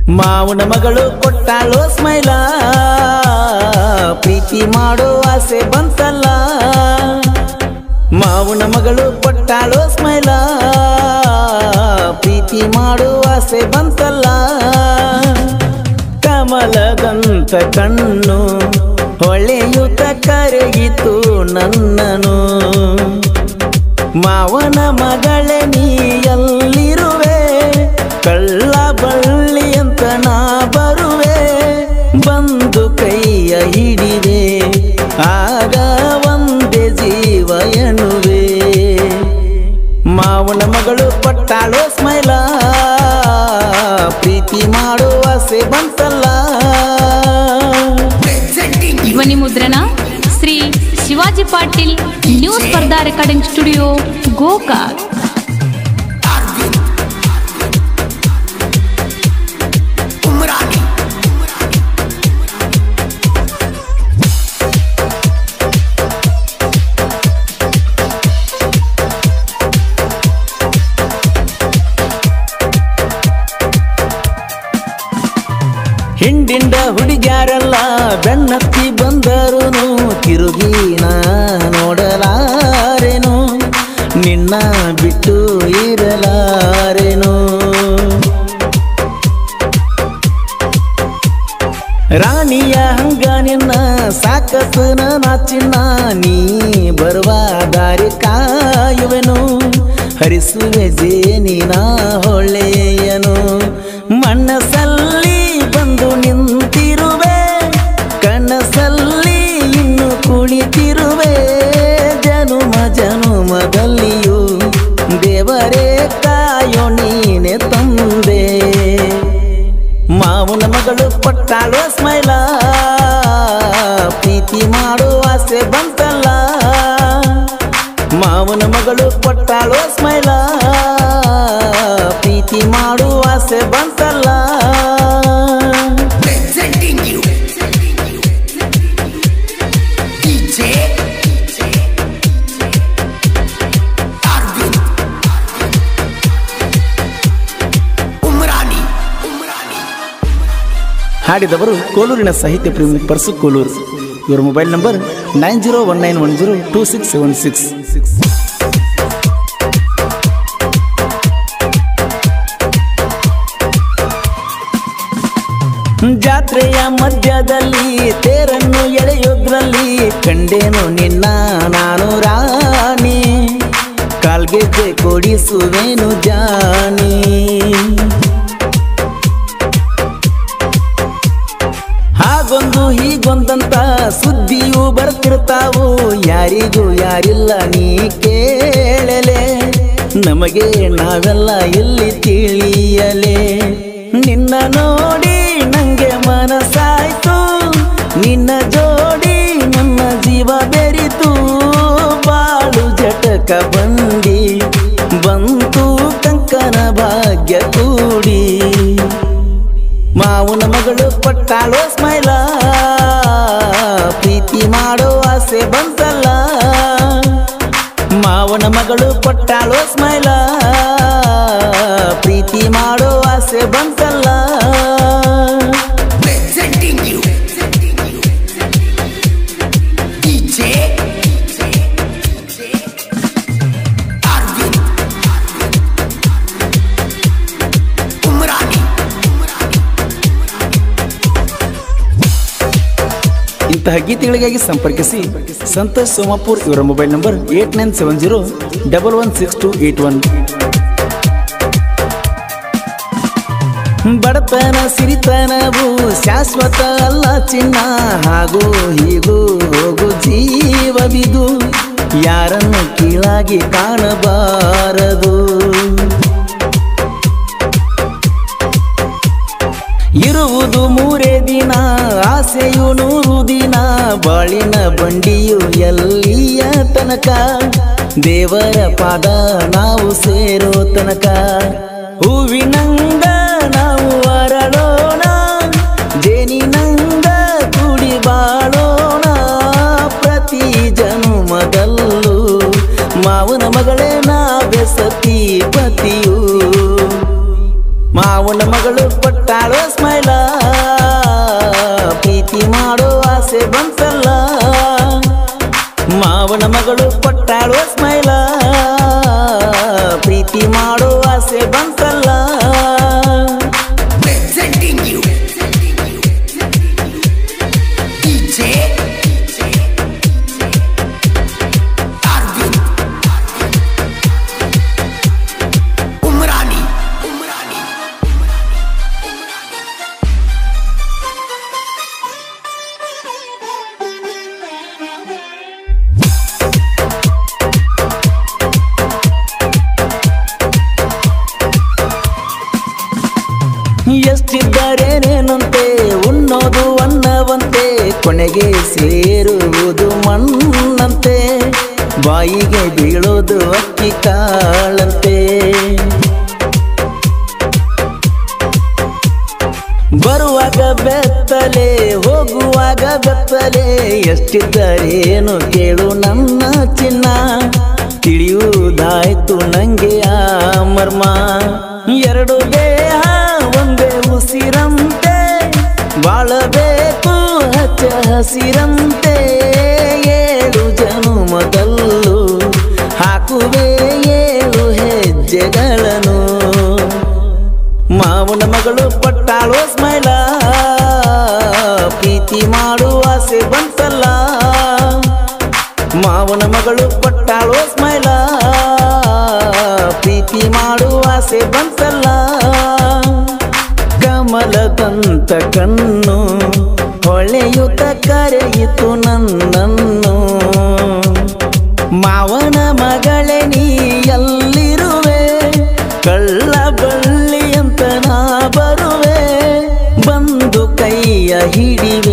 ಮಾವನ ಮಗಳು ಕೊಟ್ಟಾಳೋ ಸ್ಮೈಲ, ಪ್ರೀತಿ ಮಾಡೋ ಆಸೆ ಬಂತಲ್ಲ. ಮಾವನ ಮಗಳು ಕೊಟ್ಟಾಳೋ ಸ್ಮೈಲ, ಪ್ರೀತಿ ಮಾಡೋ ಆಸೆ ಬಂತಲ್ಲ. ಕಮಲದಂತ ಕಣ್ಣು ಹೊಳೆಯುತ್ತ ಕರಗಿತು ನನ್ನನು. ಮಾವನ ಮಗಳೇ ನೀ ಎಲ್ಲಿರುವೆ, ಕಳ್ಳ ಬಳ್ಳಿ ಅಂತ ನಾ ಬರುವೆ. ಬಂದು ಕೈಯ ಹಿಡಿವೆ, ಆಗ ಒಂದೇ ಜೀವ ಎನ್ನುವೆ. ಮಾವನ ಮಗಳು ಕೊಟ್ಟಾಳೋ ಸ್ಮೈಲ, ಪ್ರೀತಿ ಮಾಡೋ ಆಸೆ ಬಂತಲ್ಲ. ಧ್ವನಿ ಮುದ್ರಣ Shri Shivaji Patil, new Spardha recording studio, Gokak. ಹಿಂಡಿಂದ ಹುಡುಗ್ಯಾರೆಲ್ಲ ಬೆನ್ನತ್ತಿ ಬಂದರುನು, ತಿರುಗಿ ನಾ ನೋಡಲಾರೆನು, ನಿನ್ನ ಬಿಟ್ಟು ಇರಲಾರೆನು. ರಾಣಿಯ ಹಂಗ ನಿನ್ನ ಸಾಕಸನ ನಾಚಿನ್ನ, ನೀ ಬರುವ ದಾರಿ ಕಾಯುವೆನು. ಹರಿಸುವೆ ಜೇನಿನ ಹೊಳೆಯನು, ಮನಸ್ಸಲ್ಲಿ ಬಂದು ನಿಂತಿರುವೆ, ಕನಸಲ್ಲಿ ಇನ್ನು ಕುಳಿತಿರುವೆ. ಜನುಮ ಜನುಮದಲ್ಲಿಯೂ ದೇವರೇ ಕಾಯೋ ನೀನೆ ತಂದೆ. ಮಾವನ ಮಗಳು ಕೊಟ್ಟಾಳೋ ಸ್ಮೈಲ, ಪ್ರೀತಿ ಮಾಡೋ ಆಸೆ ಬಂತಲ್ಲ. ಮಾವನ ಮಗಳು ಕೊಟ್ಟಾಳೋ ಸ್ಮೈಲ, ಪ್ರೀತಿ ಮಾಡೋ ಆಸೆ ಬಂತಲ್ಲ. ಹಾಡಿದವರು ಕೋಲೂರಿನ ಸಾಹಿತ್ಯ ಪ್ರೇಮಿ ಪರಸು ಕೋಲೂರ್. ಇವರ ಮೊಬೈಲ್ ನಂಬರ್ 9019102676. ಜಾತ್ರೆಯ ಮಧ್ಯದಲ್ಲಿ ತೇರನ್ನು ಎಳೆಯೋದ್ರಲ್ಲಿ ಕಂಡೇನು ನಿನ್ನ ನಾನು ರಾಣಿ, ಕಾಲ್ಗೆಜ್ಜೆ ಕೊಡಿಸುವೇನು ಜಾನಿ. ಹಾಗೊಂದು ಹೀಗೊಂದಂತ ಸುದ್ದಿಯು ಬರ್ತಿರ್ತಾವು, ಯಾರಿಗೂ ಯಾರಿಲ್ಲ ನೀ ಕೇಳಲೆ. ನಮಗೆ ನಾವೆಲ್ಲ ಇಲ್ಲಿ ತಿಳಿಯಲೆ. ನಿನ್ನ ನೋಡಿ ನಂಗೆ ಮನಸ್ಸಾಯ್ತು, ನಿನ್ನ ಜೋಡಿ ನನ್ನ ಜೀವ ಬೆರಿತು. ಬಾಳು ಜಟಕ ಬಂಡಿ ಬಂತು ಕಂಕನ ಭಾಗ್ಯ ಕೂಡಿ. ಮಾವನ ಮಗಳು ಕೊಟ್ಟಾಳೋ ಸ್ಮೈಲ, ಪ್ರೀತಿ ಮಾಡೋ ಆಸೆ ಬಂತಲ್ಲ. ಮಾವನ ಮಗಳು ಕೊಟ್ಟಾಳೋ ಸ್ಮೈಲ, ಪ್ರೀತಿ ಮಾಡೋ ಆಸೆ ಬಂತಲ್ಲ. ಇಂತಹ ಗೀತೆಗಳಿಗಾಗಿ ಸಂಪರ್ಕಿಸಿ ಸಂತೋಷ್ ಸೋಮಾಪುರ್. ಇವರ ಮೊಬೈಲ್ ನಂಬರ್ 8970116281. ಬಡತನ ಸಿರಿತನವು ಶಾಶ್ವತ ಅಲ್ಲ ಚಿನ್ನ, ಹಾಗೂ ಹೀಗೂ ಹೋಗು ಜೀವವಿದು. ಯಾರನ್ನು ಕೀಳಾಗಿ ಕಾಣಬಾರದು. ಇರುವುದು ಮೂರೇ ದಿನ, ಆಸೆಯು 100 ದಿನ. ಬಾಳಿನ ಬಂಡಿಯು ಎಲ್ಲಿಯ ತನಕ, ದೇವರ ಪಾದ ನಾವು ಸೇರೋ ತನಕ. ಹೂವಿನಂಗ ನಾವು ಅರಳೋಣ, ಜೇನಿನಂಗ ಕೂಡಿ ಬಾಳೋಣ. ಪ್ರತಿ ಜನುಮದಲ್ಲೂ ಮಾವನ ಮಗಳೇ ನಾವೇ ಸತಿ ಪತಿಯು. ಮಾವನ ಮಗಳು ಕೊಟ್ಟಾಳೋ ಸ್ಮೈಲ, ಪ್ರೀತಿ ಮಾಡೋ ಆಸೆ ಬಂತಲ್ಲ. ಮಾವನ ಮಗಳು ಕೊಟ್ಟಾಳೋ ಸ್ಮೈಲ, ಪ್ರೀತಿ ಮಾಡೋ ಆಸೆ ಬಂತಲ್ಲ. ಎಷ್ಟಿದ್ದರೇನೇನಂತೆ ಉಣ್ಣೋದು ಅನ್ನವಂತೆ, ಕೊನೆಗೆ ಸೇರುವುದು ಮಣ್ಣಂತೆ, ಬಾಯಿಗೆ ಬೀಳೋದು ಅಕ್ಕಿ ಕಾಳಂತೆ. ಬರುವಾಗ ಬೆತ್ತಲೆ ಹೋಗುವಾಗ ಬೆತ್ತಲೆ, ಎಷ್ಟಿದ್ದರೇನು ಕೇಳು ನನ್ನ ಚಿನ್ನ, ತಿಳಿಯುವುದಾಯ್ತು ನಂಗೆ ಆ ಮರ್ಮ. ಎರಡು ದೇಹ ಒಂದೇ ಉಸಿರಂತೆ, ಬಾಳಬೇಕು ಹಚ್ಚ ಹಸಿರಂತೆ, ಏಳು ಜನುಮದಲ್ಲೂ ಹಾಕುವೆ ಏಳು ಹೆಜ್ಜೆಗಳನ್ನು. ಮಾವನ ಮಗಳು ಪಟ್ಟಾಳೋ ಸ್ಮೈಲ, ಪ್ರೀತಿ ಮಾಡುವ ಆಸೆ ಬಂತಲ್ಲ. ಮಾವನ ಮಗಳು ಕೊಟ್ಟಾಳೋ ಸ್ಮೈಲ, ಪ್ರೀತಿ ಮಾಡುವ ಆಸೆ ಬಂತಲ್ಲ. ಕಮಲದಂತ ಕಣ್ಣು ಹೊಳೆಯುತ್ತ ಕರೆಯಿತು ನನ್ನನ್ನು, ಮಾವನ ಮಗಳೇ ನೀ ಎಲ್ಲಿರುವೆ, ಕಳ್ಳ ಬಳ್ಳಿ ಅಂತ ನಾ ಬರುವೆ, ಬಂದು ಕೈಯ ಹಿಡಿವೆ